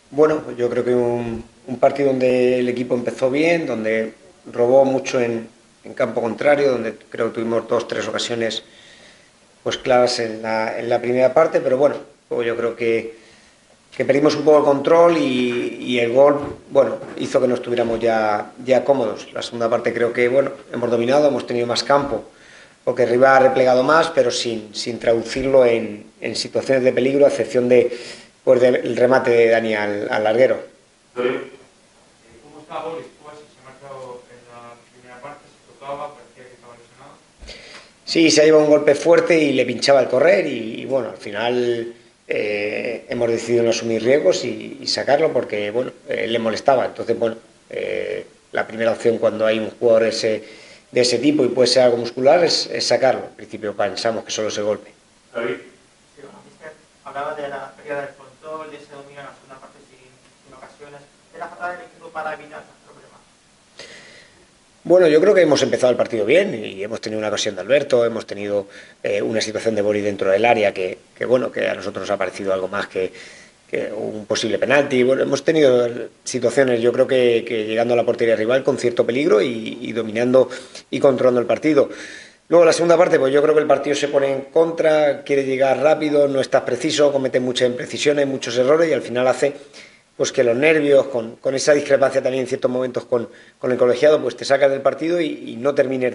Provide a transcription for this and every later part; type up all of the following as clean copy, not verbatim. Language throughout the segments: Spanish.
Bueno, pues yo creo que un partido donde el equipo empezó bien, donde robó mucho en campo contrario, donde creo que tuvimos dos, tres ocasiones pues claras en la primera parte, pero bueno, luego yo creo que perdimos un poco el control y el gol, bueno, hizo que no estuviéramos ya cómodos. La segunda parte creo que, bueno, hemos dominado, hemos tenido más campo, porque el rival ha replegado más, pero sin traducirlo en situaciones de peligro, a excepción pues del remate de Dani al larguero. ¿Cómo está Boris? Pues se ha marcado en la primera parte, se tocaba, parecía que estaba lesionado. Sí, se ha llevado un golpe fuerte y le pinchaba el correr y bueno, al final hemos decidido no asumir riesgos y sacarlo porque bueno, le molestaba. Entonces, bueno, la primera opción cuando hay un jugador de ese tipo y puede ser algo muscular es sacarlo. En principio pensamos que solo ese golpe. David. Sí, bueno, Mister hablaba de la pérdida del control, de ese dominio en la segunda parte sin ocasiones, de la falta del equipo para evitar esos problemas. Bueno, yo creo que hemos empezado el partido bien y hemos tenido una ocasión de Alberto, hemos tenido una situación de Bori dentro del área bueno, que a nosotros nos ha parecido algo más que un posible penalti. Bueno, hemos tenido situaciones, yo creo que llegando a la portería rival con cierto peligro y dominando y controlando el partido. Luego la segunda parte, pues yo creo que el partido se pone en contra, quiere llegar rápido, no estás preciso, comete muchas imprecisiones, muchos errores y al final hace pues que los nervios, con esa discrepancia también en ciertos momentos con el colegiado, pues te sacas del partido y no termines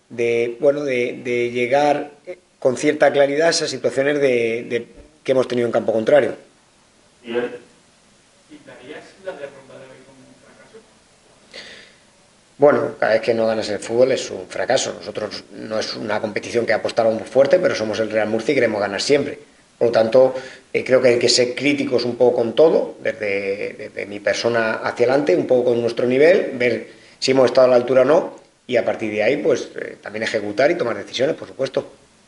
de llegar con cierta claridad a esas situaciones que hemos tenido en campo contrario. ¿Y él? ¿Quitarías la derrota de hoy como un fracaso? Bueno, cada vez que no ganas el fútbol es un fracaso. Nosotros no es una competición que apostamos muy fuerte, pero somos el Real Murcia y queremos ganar siempre. Por lo tanto, creo que hay que ser críticos un poco con todo, desde mi persona hacia adelante, un poco con nuestro nivel, ver si hemos estado a la altura o no, y a partir de ahí, pues también ejecutar y tomar decisiones, por supuesto.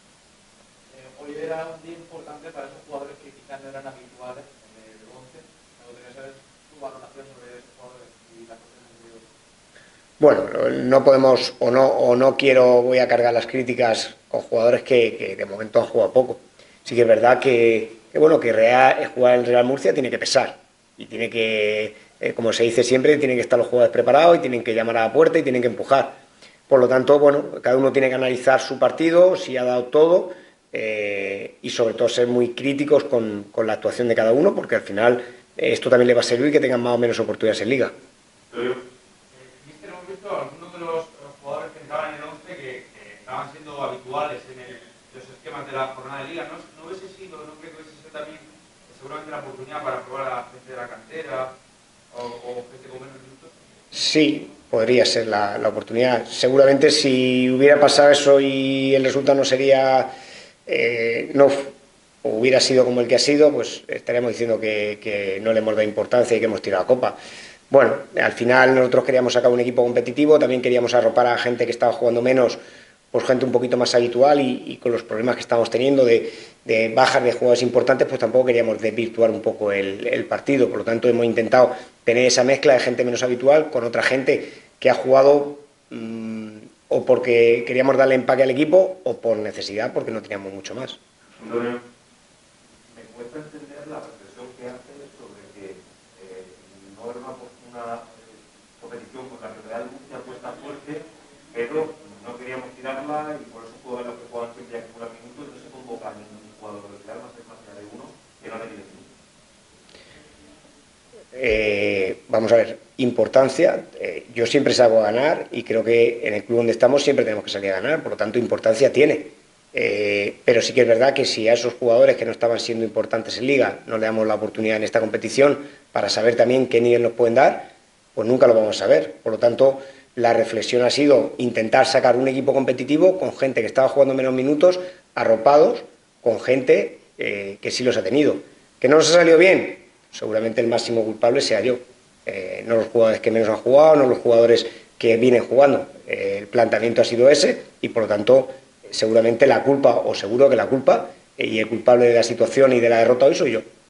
Hoy era un día importante para esos jugadores que quizás no eran habituales en el 11. Me gustaría saber tu valoración sobre esos jugadores y la cuestión de hoy. Bueno, no podemos o no quiero, voy a cargar las críticas con jugadores que de momento han jugado poco. Sí que es verdad bueno, que jugar en Real Murcia tiene que pesar y tiene que, como se dice siempre, tienen que estar los jugadores preparados y tienen que llamar a la puerta y tienen que empujar. Por lo tanto, bueno, cada uno tiene que analizar su partido, si ha dado todo y sobre todo ser muy críticos con la actuación de cada uno porque al final esto también le va a servir que tengan más o menos oportunidades en liga. Mister, hemos visto algunos de los jugadores que entraban en el 11 que estaban siendo habituales en los esquemas de la jornada de liga. ¿No hubiese sido, no creo que hubiese sido también seguramente la oportunidad para probar a gente de la cantera o gente con menos minutos? Sí, podría ser la oportunidad. Seguramente si hubiera pasado eso y el resultado no sería, no o hubiera sido como el que ha sido, pues estaríamos diciendo que no le hemos dado importancia y que hemos tirado a copa. Bueno, al final nosotros queríamos sacar un equipo competitivo, también queríamos arropar a gente que estaba jugando menos, pues gente un poquito más habitual y con los problemas que estamos teniendo de bajas de jugadores importantes, pues tampoco queríamos desvirtuar un poco el partido. Por lo tanto, hemos intentado tener esa mezcla de gente menos habitual con otra gente que ha jugado o porque queríamos darle empaque al equipo o por necesidad porque no teníamos mucho más. Antonio. Me cuesta entender la reflexión que hace sobre que no era una competición con la que Real Murcia apuesta fuerte, pero no queríamos tirarla y por eso juegan los que juegan siempre y acumulan minutos, no se convoca a ningún jugador del Real, más allá de uno que no le tiene minutos. Vamos a ver, importancia, yo siempre salgo a ganar y creo que en el club donde estamos siempre tenemos que salir a ganar, por lo tanto importancia tiene. Pero sí que es verdad que si a esos jugadores que no estaban siendo importantes en liga no le damos la oportunidad en esta competición para saber también qué nivel nos pueden dar, pues nunca lo vamos a ver. Por lo tanto, la reflexión ha sido intentar sacar un equipo competitivo con gente que estaba jugando menos minutos, arropados, con gente que sí los ha tenido. ¿Que no nos ha salido bien? Seguramente el máximo culpable sea yo. No los jugadores que menos han jugado, no los jugadores que vienen jugando. El planteamiento ha sido ese y por lo tanto seguramente la culpa, o seguro que la culpa, y el culpable de la situación y de la derrota hoy soy yo.